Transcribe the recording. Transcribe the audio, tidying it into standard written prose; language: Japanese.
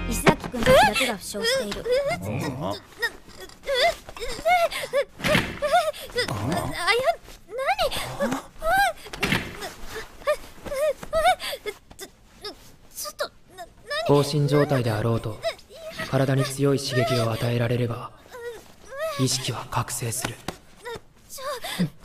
石崎君たちだけが負傷している。 放心状態であろうと体に強い刺激を与えられれば意識は覚醒する。